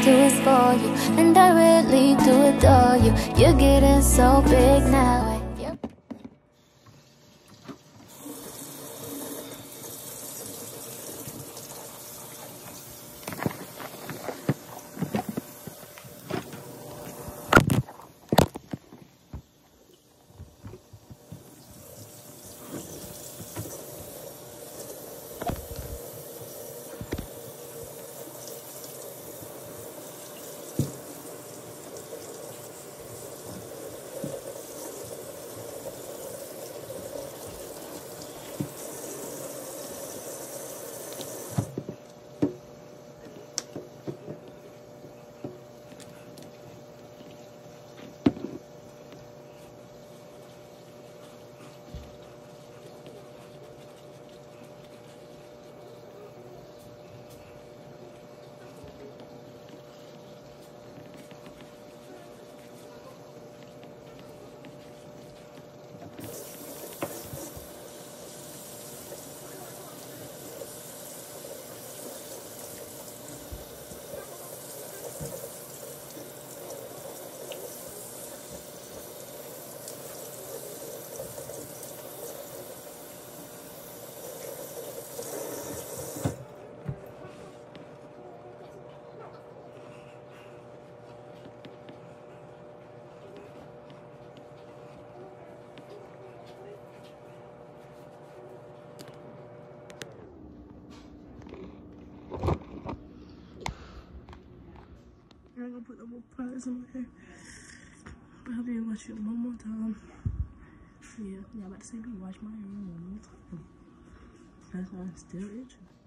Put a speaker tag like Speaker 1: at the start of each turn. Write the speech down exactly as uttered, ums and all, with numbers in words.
Speaker 1: do is for you, and I really do adore you. You're getting so big now. Yep.
Speaker 2: I'm gonna put the little products in my hair. I hope you wash it one more time. Yeah, yeah, I'm about to say, be wash my hair one more time. That's why I'm still itching.